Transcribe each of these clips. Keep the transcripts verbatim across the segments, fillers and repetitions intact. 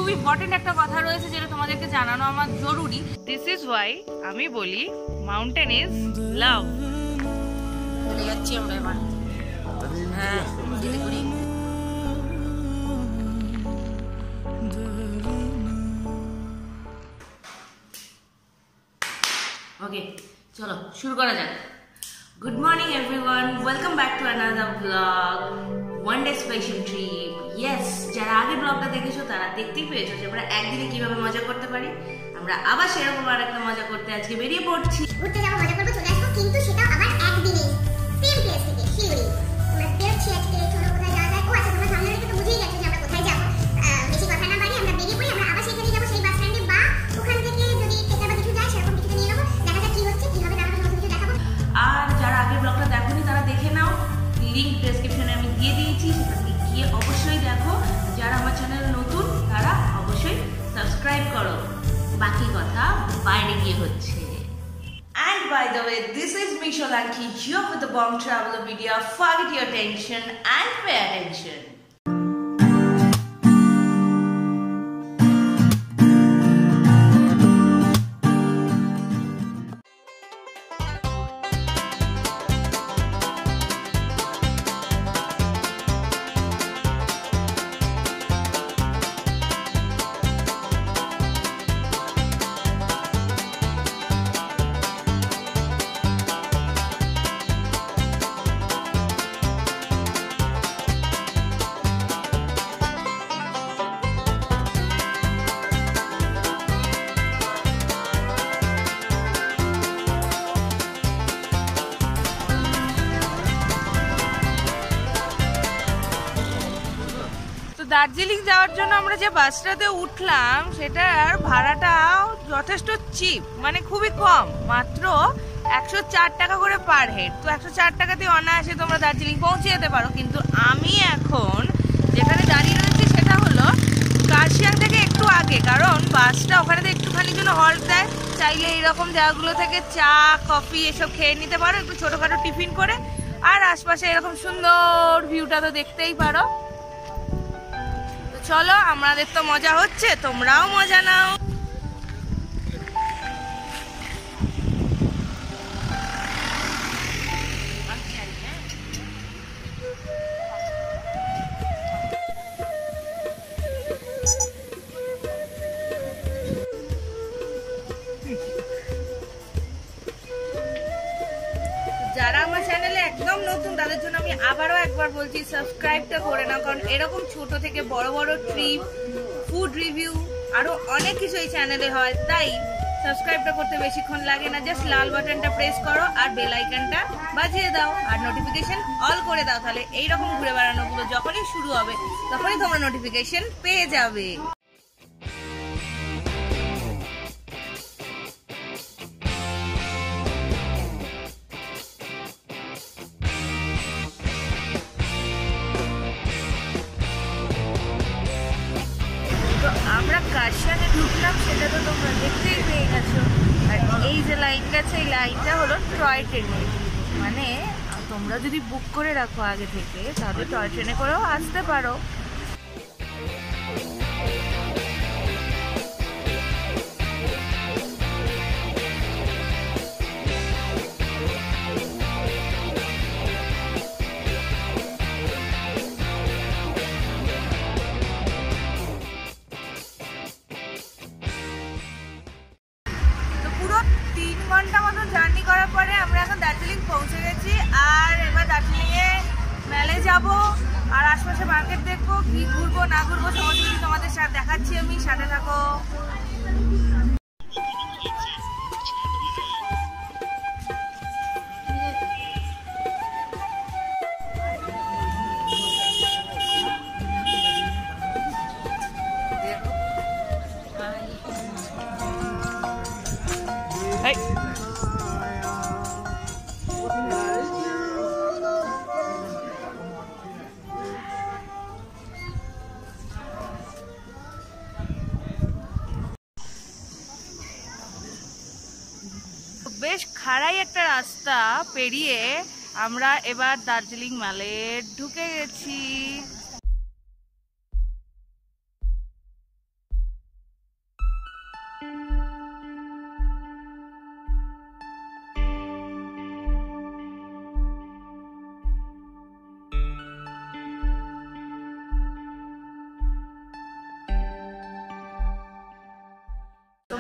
খুব ইম্পর্টেন্ট একটা কথা রয়েছে যেটা তোমাদেরকে জানানো আমার জরুরি। দিস ইজ ওয়াই আমি বলি মাউন্টেন ইজ লাভ। চলে যাচ্ছি আমরা এবার। হ্যাঁ ওকে চলো শুরু করা যাক। Good morning everyone, welcome back to another blog, one day special trip. Yes, যারা আগের ব্লগটা দেখেছো তারা দেখতেই পেয়েছো যে আমরা একদিনে কিভাবে মজা করতে পারি। আমরা আবার সেরকম আর একটা মজা করতে আজকে বেরিয়ে পড়ছি। ঘুরতে যাবো, মজা করবো, চলে আসবো, কিন্তু সেটা আবার একদিনে সেম প্লেস থেকে শিউরি। আমরা বেরোচ্ছি আজকে, চলো কোথায় যাওয়া যায়। ও আচ্ছা, তোমরা সামনে রেখে তো বুঝেই গেছো যে আমরা কোথায় যাবো। বেশি কথা না বাড়ি আমরা বেরিয়ে পড়ি। আমরা আবার সেখানে যাবো, সেই বাস স্ট্যান্ডে, বা ওখান থেকে যদি টেকার বা কিছু যায় সেরকম কিছু নিয়ে নেবো। দেখা যাক কি হচ্ছে, কিভাবে দেখাবো, সমস্ত কিছু দেখাবো। আর যারা আগের ব্লগটা দেখোনি তারা দেখে নাও, লিঙ্ক ডেসক্রিপশনে আমি দিয়ে দিয়েছি, সেখানে গিয়ে অবশ্যই দেখো। যারা আমার চ্যানেল নতুন তারা অবশ্যই সাবস্ক্রাইব করো। বাকি কথা বাইরে গিয়ে হচ্ছে। And by the way, this is me Sholanki here with the Bomb Traveler video. Forget your tension and pay attention. Darjeeling যাওয়ার জন্য আমরা যে বাসটাতে উঠলাম সেটার ভাড়াটাও যথেষ্ট চিপ, মানে খুবই কম, মাত্র একশো চার টাকা করে পার হেড। তো একশো চার টাকাতে অনায়াসে তোমরা দার্জিলিং পৌঁছে যেতে পারো। কিন্তু আমি এখন যেখানে দাঁড়িয়ে রয়েছি সেটা হলো কার্শিয়াং থেকে একটু আগে, কারণ বাসটা ওখানে তো একটুখানি জন্য হল্ট দেয়। চাইলে এইরকম জায়গাগুলো থেকে চা কফি এসব খেয়ে নিতে পারো, একটু ছোটোখাটো টিফিন করে। আর আশপাশে এরকম সুন্দর ভিউটা তো দেখতেই পারো। চলো, আমাদের তো মজা হচ্ছে, তোমরাও মজা নাও। যারা আমার চ্যানেলে একদম নতুন তাদের জন্য আমি আবারও একবার বলছি, সাবস্ক্রাইবটা করে নাও, কারণ এরকম ছোট থেকে বড় বড় ট্রিপ, ফুড রিভিউ, আরো অনেক কিছু এই চ্যানেলে হয়। তাই সাবস্ক্রাইবটা করতে বেশিক্ষণ লাগে না, জাস্ট লাল বাটনটা প্রেস করো আর বেল আইকনটা বাজিয়ে দাও আর নোটিফিকেশন অল করে দাও। তাহলে এইরকম ঘুরে বেড়ানোগুলো যখনই শুরু হবে তখনই তোমরা নোটিফিকেশন পেয়ে যাবে। আমরা কার্শিয়াংয়ে ঢুকলাম, সেটা তো তোমরা দেখতেই পেয়ে গেছো। আর এই যে লাইনটা আছে, এই লাইনটা হলো টয় ট্রেনের। মানে তোমরা যদি বুক করে রাখো আগে থেকে তাহলে টয় ট্রেনে করেও আসতে পারো। তিন ঘন্টা মতো জার্নি করার পরে আমরা এখন দার্জিলিং পৌঁছে গেছি। আর এবার দার্জিলিংয়ে মেলে যাব আর আশপাশে মার্কেট দেখবো, কি ঘুরবো না ঘুরবো সমস্ত কিছু তোমাদের সাথে দেখাচ্ছি আমি, সাথে থাকো। বেশ খাড়াই একটা রাস্তা পেরিয়ে আমরা এবার দার্জিলিং মেলে ঢুকে গেছি।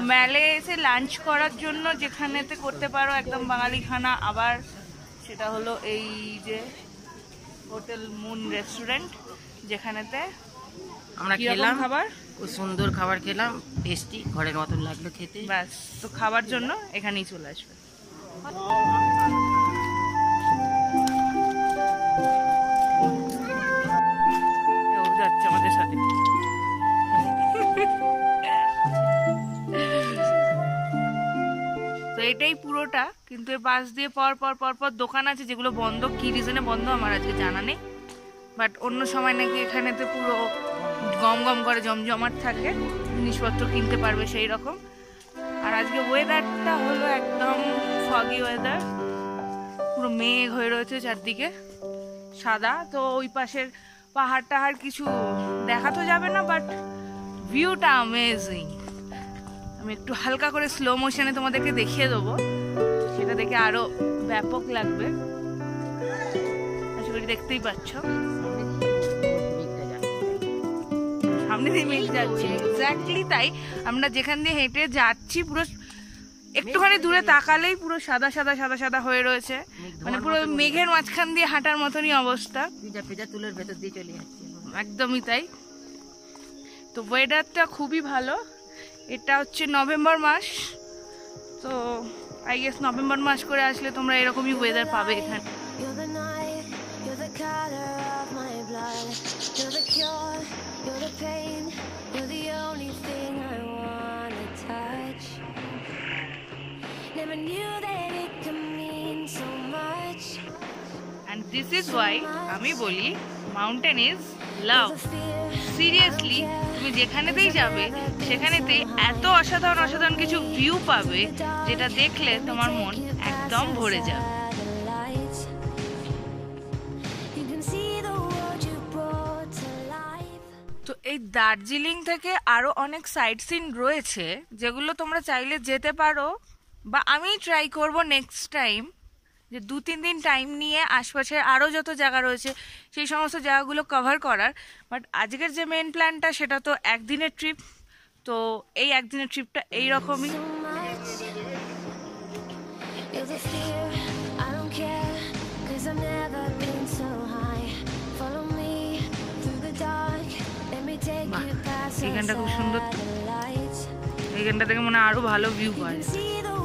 মেলে এসে লাঞ্চ করার জন্য যেখানেতে করতে পারো একদম বাঙালি খানা, আবার সেটা হলো এই যে হোটেল মুন রেস্টুরেন্ট, যেখানেতে আমরা খেলাম খাবার, খুব সুন্দর খাবার খেলাম, টেস্টি, ঘরের মতন লাগলো খেতে। ব্যাস, তো খাবার জন্য এখানেই চলে আসবে। ও যাচ্ছে আমাদের সাথে। তো এটাই পুরোটা, কিন্তু এর পাশ দিয়ে পর পর পর পর দোকান আছে যেগুলো বন্ধ, কি রিজনে বন্ধ আমার আজকে জানা নেই, বাট অন্য সময় নাকি এখানেতে পুরো গম গম করে জমজমাট থাকে, জিনিসপত্র কিনতে পারবে সেই রকম। আর আজকে ওয়েদারটা হলো একদম ফগি ওয়েদার, পুরো মেঘ হয়ে রয়েছে চারদিকে সাদা। তো ওই পাশের পাহাড় টাহাড় কিছু দেখা তো যাবে না, বাট ভিউটা অ্যামেজিং। আমি একটু হালকা করে স্লো মোশনে তোমাদেরকে দেখিয়ে দেবো, সেটা দেখে আরো ব্যাপক লাগবে। আশা করি দেখতেই পাচ্ছ সামনে দিয়ে মেঘ যাচ্ছে, এক্স্যাক্টলি তাই। আমরা যেখান দিয়ে হেঁটে যাচ্ছি পুরো একটুখানি দূরে তাকালেই পুরো সাদা সাদা সাদা সাদা হয়ে রয়েছে, মানে পুরো মেঘের মাঝখান দিয়ে হাঁটার মতনই অবস্থা, তুলের ভেতর দিয়ে চলে যাচ্ছে, একদমই তাই। তো ওয়েদারটা খুবই ভালো। এটা হচ্ছে নভেম্বর মাস, তো আই গেস নভেম্বর মাস করে আসলে তোমরা এরকমই ওয়েদার পাবে এখানে। And this is why আমি বলি মাউন্টেন ইজ লাভ। সিরিয়াসলি, তুমি যেখানেতেই যাবে সেখানেতেই এত অসাধারণ অসাধারণ কিছু ভিউ পাবে, যেটা দেখলে তোমার মন একদম ভরে যাবে। তো এই দার্জিলিং থেকে আরো অনেক সাইট সিন রয়েছে যেগুলো তোমরা চাইলে যেতে পারো, বা আমি ট্রাই করব নেক্সট টাইম যে দু তিন দিন টাইম নিয়ে আশপাশের আরও যত জায়গা রয়েছে সেই সমস্ত জায়গাগুলো কভার করার। বাট আজকের যে মেন প্ল্যানটা সেটা তো একদিনের ট্রিপ, তো এই একদিনের ট্রিপটা এইরকমই। এখানটা খুব সুন্দর, এইখানটা থেকে মনে হয় আরো ভালো ভিউ পাওয়া যায়।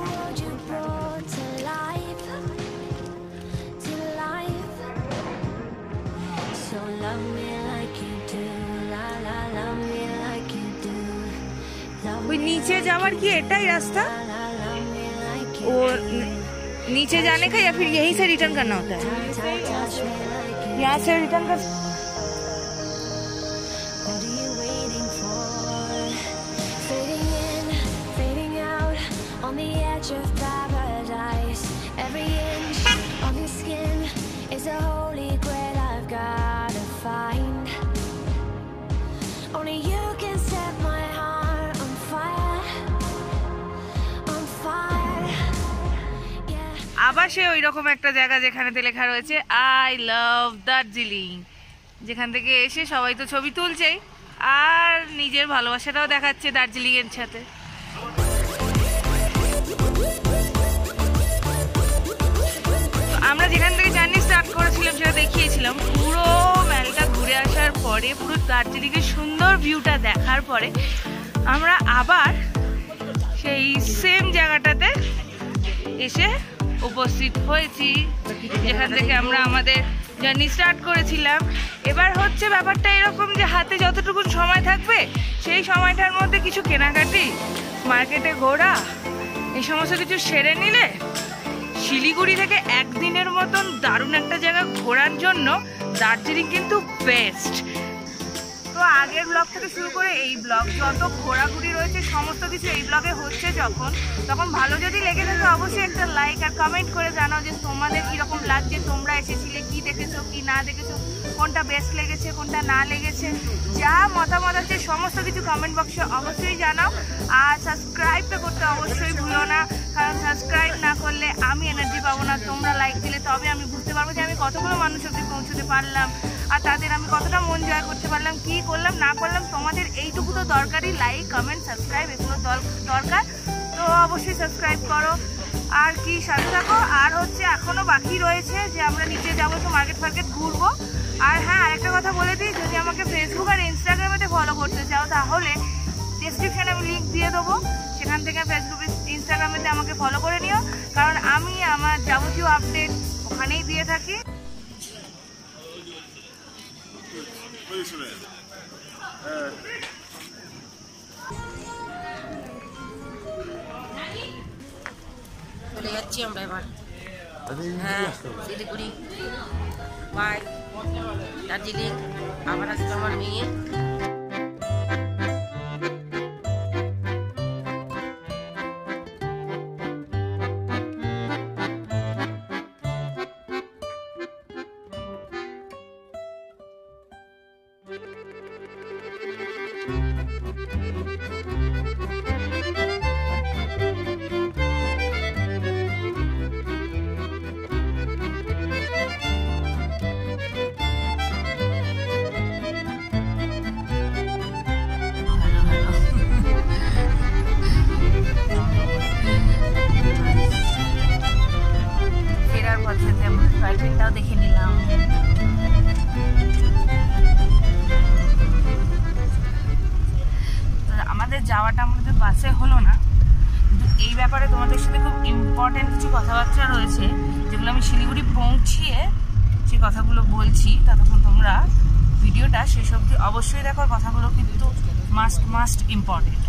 ওই নিচে যাওয়ার কি এটাই रास्ता? वो नीचे जाने का या फिर यहीं से रिटर्न करना होता है? यहाँ से रिटर्न कर। আবার সে ওই রকম একটা জায়গা যেখানেতে লেখা রয়েছে আই লাভ দার্জিলিং, যেখান থেকে এসে সবাই তো ছবি তুলছেই আর নিজের ভালোবাসাটাও দেখাচ্ছে দার্জিলিং এর সাথে। আমরা যেখান থেকে জার্নি স্টার্ট করেছিলাম সেটা দেখিয়েছিলাম, পুরো মেলটা ঘুরে আসার পরে পুরো দার্জিলিং এর সুন্দর ভিউটা দেখার পরে আমরা আবার সেই সেম জায়গাটাতে এসে উপস্থিত হয়েছি যেখান থেকে আমরা আমাদের জার্নি স্টার্ট করেছিলাম। এবার হচ্ছে ব্যাপারটা এরকম যে হাতে যতটুকু সময় থাকবে সেই সময়টার মধ্যে কিছু কেনাকাটি, মার্কেটে ঘোরা, এই সমস্ত কিছু সেরে নিলে শিলিগুড়ি থেকে একদিনের মতন দারুণ একটা জায়গা ঘোরার জন্য দার্জিলিং কিন্তু বেস্ট। তো আগের ব্লগ থেকে শুরু করে এই ব্লগ যত ঘোরাঘুরি রয়েছে সমস্ত কিছু এই ব্লগে হচ্ছে যখন, তখন ভালো যদি লেগে থাকে অবশ্যই একটা লাইক আর কমেন্ট করে জানাও যে তোমাদের কীরকম লাগছে, তোমরা এসেছিলে, কি দেখেছো কি না দেখেছো, কোনটা বেস্ট লেগেছে কোনটা না লেগেছে, যা মতামত আছে সমস্ত কিছু কমেন্ট বক্সে অবশ্যই জানাও। আর সাবস্ক্রাইবটা করতে অবশ্যই ভুলো না, কারণ সাবস্ক্রাইব না করলে আমি এনার্জি পাবো না, তোমরা লাইক দিলে তবে আমি বুঝতে পারবো যে আমি কতগুলো মানুষ অবধি পৌঁছতে পারলাম। আর তাদের আমি কতটা মন জয় করতে পারলাম, কি করলাম না করলাম, তোমাদের এইটুকু তো দরকারই, লাইক কমেন্ট সাবস্ক্রাইব এগুলো দরকার। তো অবশ্যই সাবস্ক্রাইব করো আর কি সাথে থাকো। আর হচ্ছে এখনও বাকি রয়েছে যে আমরা নিচে যাবো, তো মার্কেট ফার্কেট ঘুরবো। আর হ্যাঁ, আরেকটা কথা বলে দিই, যদি আমাকে ফেসবুক আর ইনস্টাগ্রামেতে ফলো করতে চাও তাহলে ডেসক্রিপশানে আমি লিঙ্ক দিয়ে দেবো, সেখান থেকে ফেসবুক ইনস্টাগ্রামেতে আমাকে ফলো করে নিও, কারণ আমি আমার যাবতীয় আপডেট ওখানেই দিয়ে থাকি। চলে যাচ্ছি আমরা এবার। হ্যাঁ, শিলিগুড়ি বাই দার্জিলিং, আবার আসবে আমার মেয়ে। ফেরার পথে টয়লেটটাও দেখে নিলাম। আমাদের যাওয়াটা আমাদের বাসে হলো না, কিন্তু এই ব্যাপারে তোমাদের সাথে খুব ইম্পর্টেন্ট কিছু কথাবার্তা রয়েছে, যেগুলো আমি শিলিগুড়ি পৌঁছিয়ে সেই কথাগুলো বলছি। ততক্ষণ তোমরা ভিডিওটা শেষ অবধি অবশ্যই দেখো, কথাগুলো কিন্তু মাস্ট মাস্ট ইম্পর্টেন্ট।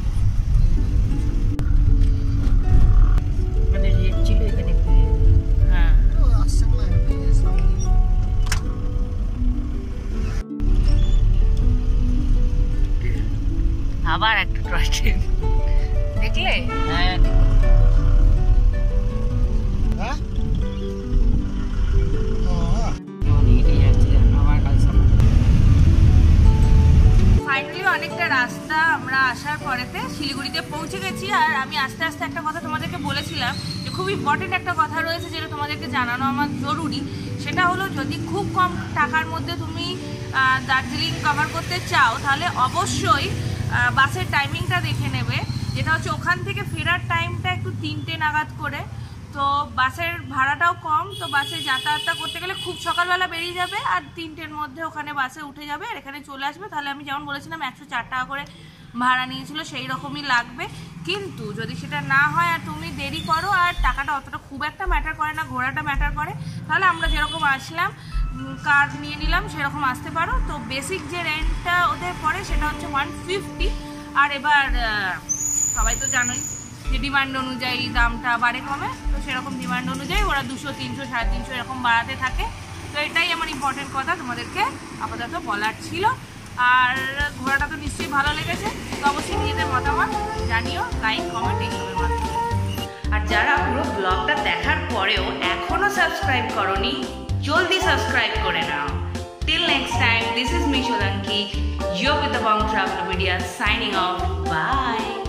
মানে রেট ছিল এখানে, হ্যাঁ আবার একটা টয় ট্রেন দেখলে? হ্যাঁ ফাইনালি অনেকটা রাস্তা আমরা আসার পরেতে শিলিগুড়িতে পৌঁছে গেছি। আর আমি আস্তে আস্তে একটা কথা তোমাদেরকে বলেছিলাম যে খুব ইম্পর্টেন্ট একটা কথা রয়েছে, যেটা তোমাদেরকে জানানো আমার জরুরি। সেটা হলো, যদি খুব কম টাকার মধ্যে তুমি দার্জিলিং কভার করতে চাও তাহলে অবশ্যই বাসের টাইমিংটা দেখে নেবে, যেটা হচ্ছে ওখান থেকে ফেরার টাইমটা একটু তিনটে নাগাদ করে। তো বাসের ভাড়াটাও কম, তো বাসে যাতায়াতটা করতে গেলে খুব সকালবেলা বেরিয়ে যাবে আর তিনটের মধ্যে ওখানে বাসে উঠে যাবে আর এখানে চলে আসবে। তাহলে আমি যেমন বলেছিলাম একশো চার টাকা করে ভাড়া নিয়েছিল, সেই রকমই লাগবে। কিন্তু যদি সেটা না হয় আর তুমি দেরি করো আর টাকাটা অতটা খুব একটা ম্যাটার করে না, ঘোরাটা ম্যাটার করে, তাহলে আমরা যেরকম আসলাম কার নিয়ে নিলাম সেরকম আসতে পারো। তো বেসিক যে রেন্টটা ওদের পড়ে সেটা হচ্ছে ওয়ান ফিফটি। আর এবার সবাই তো জানোই যে ডিমান্ড অনুযায়ী দামটা বাড়ে কমে, তো সেরকম ডিমান্ড অনুযায়ী ওরা দুশো তিনশো সাড়ে তিনশো এরকম বাড়াতে থাকে। তো এটাই আমার ইম্পর্টেন্ট কথা তোমাদেরকে আপাতত বলার ছিল। আর ঘোরাটা তো নিশ্চয়ই ভালো লেগেছে, তো অবশ্যই নিজেদের মতামত জানিও লাইক কমেন্ট এইসবের মাধ্যমে। আর যারা পুরো ব্লগটা দেখার পরেও এখনো সাবস্ক্রাইব করোনি, জলদি সাবস্ক্রাইব করে নাও। Till next time, this is me Sholanki, you're with the Bong Travelopedia, signing off. Bye.